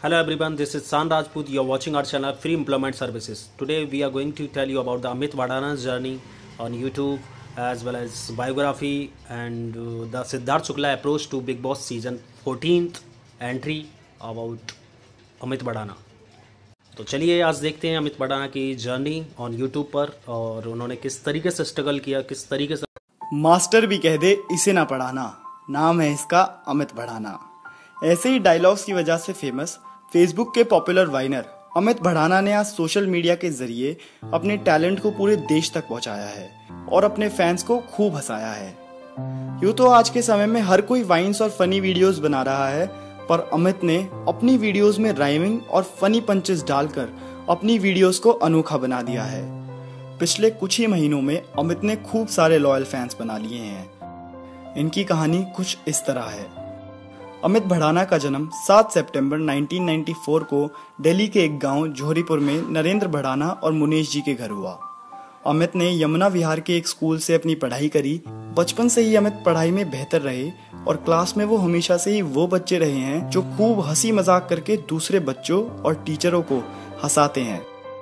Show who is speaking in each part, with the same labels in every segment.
Speaker 1: Hello everyone, this is San Rajput. You are watching our channel Free Employment Services. Today we are going to tell you about the Amit Vadana's journey on YouTube as well as biography and the Siddharth Shukla approach to Big Boss season 14th entry about Amit Bhadana. तो चलिए आज देखते हैं अमित भड़ाना की journey on YouTube पर और उन्होंने किस तरीके से स्ट्रगल किया, किस तरीके से।
Speaker 2: मास्टर भी कह दे इसे ना पढ़ाना, नाम है इसका अमित भड़ाना। ऐसे ही डायलॉग्स की वजह से फेमस फेसबुक के पॉपुलर वाइनर अमित भड़ाना ने आज सोशल मीडिया के जरिए अपने टैलेंट को पूरे देश तक पहुंचाया है और अपने फैंस को खूब हंसाया है। यूँ तो आज के समय में हर कोई वाइन्स और फनी वीडियोस बना रहा है, पर अमित ने अपनी वीडियोस में राइमिंग और फनी पंचेस डालकर अपनी वीडियोस को अनोखा बना दिया है। पिछले कुछ ही महीनों में अमित ने खूब सारे लॉयल फैंस बना लिए हैं। इनकी कहानी कुछ इस तरह है। अमित भड़ाना का जन्म 7 सितंबर 1994 को दिल्ली के एक गांव जोहरीपुर में नरेंद्र भड़ाना और मुनीश जी के घर हुआ। अमित ने यमुना विहार के एक स्कूल से अपनी पढ़ाई करी। बचपन से ही अमित पढ़ाई में बेहतर रहे और क्लास में वो हमेशा से ही वो बच्चे रहे हैं जो खूब हंसी मजाक करके दूसरे बच्चों और टीचरों को हंसाते हैं।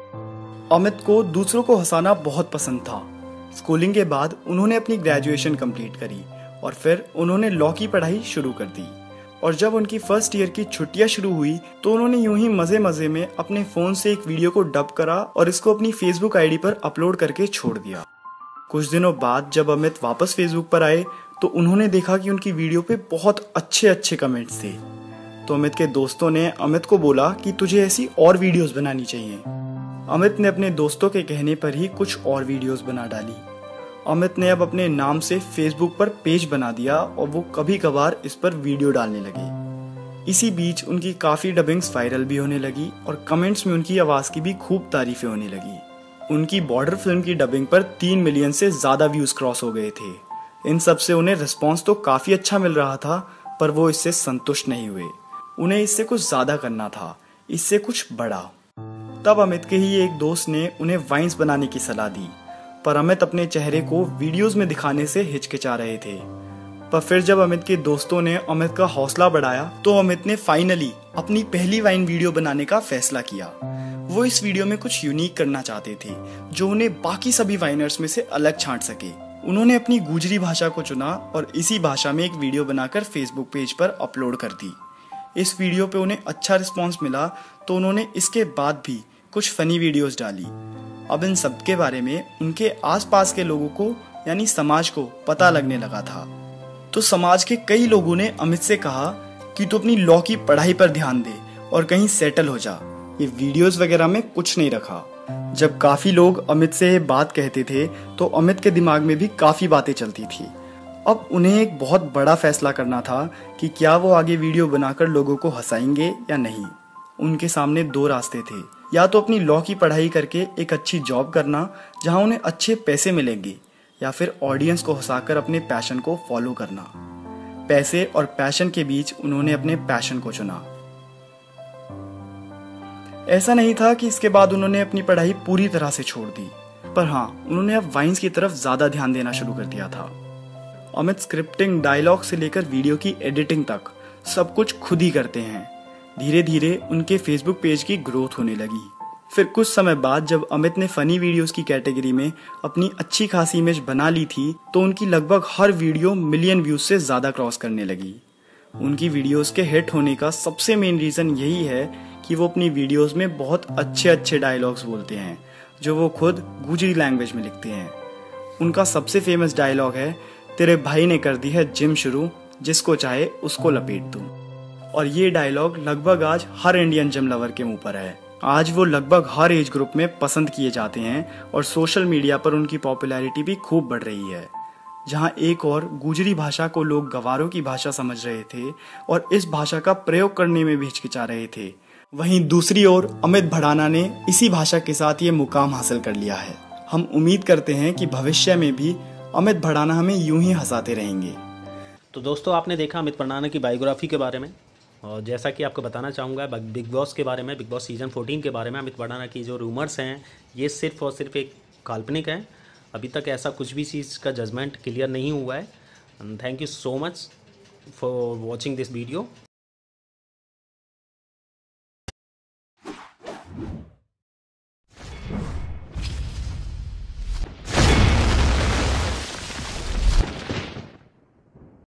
Speaker 2: अमित को दूसरों को हंसाना बहुत पसंद था। स्कूलिंग के बाद उन्होंने अपनी ग्रेजुएशन कंप्लीट करी और फिर उन्होंने लॉ की पढ़ाई शुरू कर दी। और जब उनकी फर्स्ट ईयर की छुट्टियां शुरू हुई तो उन्होंने यूं ही मजे मजे में अपने फोन से एक वीडियो को डब करा और इसको अपनी फेसबुक आईडी पर अपलोड करके छोड़ दिया। कुछ दिनों बाद जब अमित वापस फेसबुक पर आए तो उन्होंने देखा कि उनकी वीडियो पे बहुत अच्छे कमेंट्स थे। तो अमित के दोस्तों ने अमित को बोला कि तुझे ऐसी और वीडियोस बनानी चाहिए। अमित ने अपने दोस्तों के कहने पर ही कुछ और वीडियोस बना डाली। अमित ने अब अपने नाम से फेसबुक पर पेज बना दिया और वो कभी कभार इस पर वीडियो डालने लगे। इसी बीच उनकी काफी डबिंग्स वायरल भी होने लगी और कमेंट्स में उनकी आवाज की भी खूब तारीफें होने लगी। उनकी बॉर्डर फिल्म की डबिंग पर 3 मिलियन से ज्यादा व्यूज क्रॉस हो गए थे। इन सब से उन्हें रिस्पॉन्स तो काफी अच्छा मिल रहा था, पर वो इससे संतुष्ट नहीं हुए। उन्हें इससे कुछ ज्यादा करना था, इससे कुछ बड़ा। तब अमित के ही एक दोस्त ने उन्हें वाइन्स बनाने की सलाह दी, पर अमित अपने चेहरे को वीडियोस में दिखाने से हिचकिचा रहे थे। पर फिर जब अमित के दोस्तों ने अमित का हौसला बढ़ाया तो अमित ने फाइनली अपनी पहली वाइन वीडियो बनाने का फैसला किया। वो इस वीडियो में कुछ यूनिक करना चाहते थे जो उन्हें बाकी सभी वाइनर्स में से अलग छांट सके। उन्होंने अपनी गुजरी भाषा को चुना और इसी भाषा में एक वीडियो बनाकर फेसबुक पेज पर अपलोड कर दी। इस वीडियो पे उन्हें अच्छा रिस्पॉन्स मिला तो उन्होंने इसके बाद भी कुछ फनी वीडियोस डाली। अब इन सब के बारे में उनके आसपास के लोगों को यानी समाज को पता लगने लगा था। तो समाज के कई लोगों ने अमित से कहा कि तू अपनी लॉ की पढ़ाई पर ध्यान दे और कहीं सेटल हो जा, ये वीडियोस वगैरह में कुछ नहीं रखा। जब काफी लोग अमित से ये बात कहते थे तो अमित के दिमाग में भी काफी बातें चलती थी। अब उन्हें एक बहुत बड़ा फैसला करना था कि क्या वो आगे वीडियो बनाकर लोगों को हंसाएंगे या नहीं। उनके सामने 2 रास्ते थे, या तो अपनी लॉ की पढ़ाई करके एक अच्छी जॉब करना जहां उन्हें अच्छे पैसे मिलेंगे, या फिर ऑडियंस को हंसाकर अपने पैशन को फॉलो करना। पैसे और पैशन के बीच उन्होंने अपने पैशन को चुना। ऐसा नहीं था कि इसके बाद उन्होंने अपनी पढ़ाई पूरी तरह से छोड़ दी, पर हाँ, उन्होंने अब वाइन्स की तरफ ज्यादा ध्यान देना शुरू कर दिया था। अमित स्क्रिप्टिंग, डायलॉग से लेकर वीडियो की एडिटिंग तक सब कुछ खुद ही करते हैं। धीरे धीरे उनके फेसबुक पेज की ग्रोथ होने लगी। फिर कुछ समय बाद जब अमित ने फनी वीडियोस की कैटेगरी में अपनी अच्छी खासी इमेज बना ली थी तो उनकी लगभग हर वीडियो मिलियन व्यूज से ज्यादा क्रॉस करने लगी। उनकी वीडियोस के हिट होने का सबसे मेन रीजन यही है कि वो अपनी वीडियोस में बहुत अच्छे डायलॉग्स बोलते हैं जो वो खुद गुजरी लैंग्वेज में लिखते हैं। उनका सबसे फेमस डायलॉग है, तेरे भाई ने कर दी है जिम शुरू, जिसको चाहे उसको लपेट दूं। और ये डायलॉग लगभग आज हर इंडियन जिम लवर के मुंह पर है। आज वो लगभग हर एज ग्रुप में पसंद किए जाते हैं और सोशल मीडिया पर उनकी पॉपुलैरिटी भी खूब बढ़ रही है। जहां एक और गुजरी भाषा को लोग गवारों की भाषा समझ रहे थे और इस भाषा का प्रयोग करने में भी हिचकिचा रहे थे, वहीं दूसरी ओर अमित भड़ाना ने इसी भाषा के साथ ये मुकाम हासिल कर लिया है। हम उम्मीद करते हैं कि भविष्य में भी अमित भड़ाना हमें यूं ही हंसाते रहेंगे।
Speaker 1: तो दोस्तों, आपने देखा अमित भड़ाना की बायोग्राफी के बारे में, और जैसा कि आपको बताना चाहूँगा बिग बॉस के बारे में, बिग बॉस सीजन 14 के बारे में। अमित भड़ाना की जो रूमर्स हैं ये सिर्फ और सिर्फ एक काल्पनिक है। अभी तक ऐसा कुछ भी चीज़ का जजमेंट क्लियर नहीं हुआ है। Thank you so much for watching this video.